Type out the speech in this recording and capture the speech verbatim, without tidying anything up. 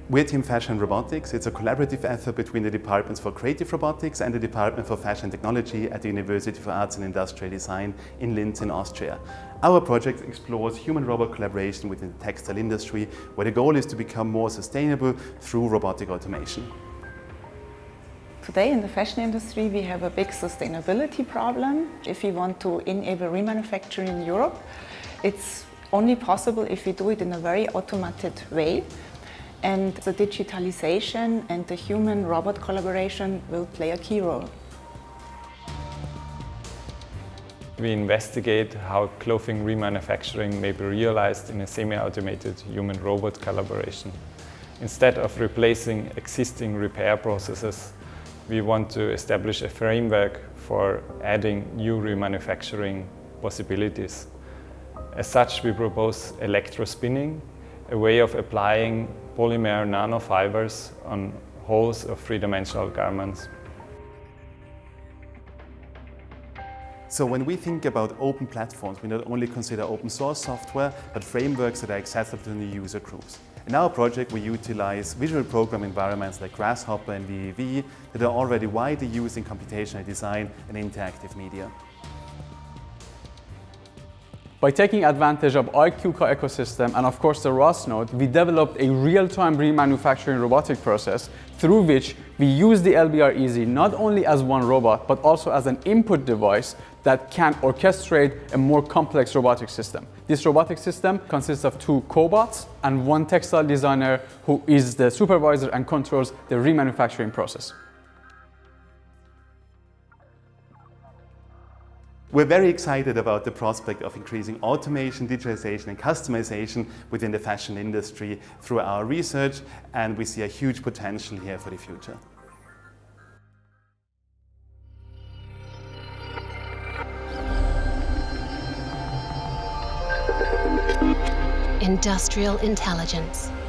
We're Team Fashion Robotics. It's a collaborative effort between the departments for creative robotics and the Department for Fashion Technology at the University for Arts and Industrial Design in Linz in Austria. Our project explores human-robot collaboration within the textile industry, where the goal is to become more sustainable through robotic automation. Today in the fashion industry we have a big sustainability problem. If we want to enable remanufacturing in Europe, it's only possible if we do it in a very automated way. And the digitalization and the human-robot collaboration will play a key role. We investigate how clothing remanufacturing may be realized in a semi-automated human-robot collaboration. Instead of replacing existing repair processes, we want to establish a framework for adding new remanufacturing possibilities. As such, we propose electrospinning, a way of applying polymer nanofibers on holes of three-dimensional garments. So when we think about open platforms, we not only consider open source software, but frameworks that are accessible to new user groups. In our project, we utilize visual program environments like Grasshopper and V E V that are already widely used in computational design and interactive media. By taking advantage of iiQKA ecosystem and of course the R O S node, we developed a real-time remanufacturing robotic process through which we use the L B R E Z not only as one robot, but also as an input device that can orchestrate a more complex robotic system. This robotic system consists of two cobots and one textile designer who is the supervisor and controls the remanufacturing process. We're very excited about the prospect of increasing automation, digitalization and customization within the fashion industry through our research, and we see a huge potential here for the future. Industrial intelligence.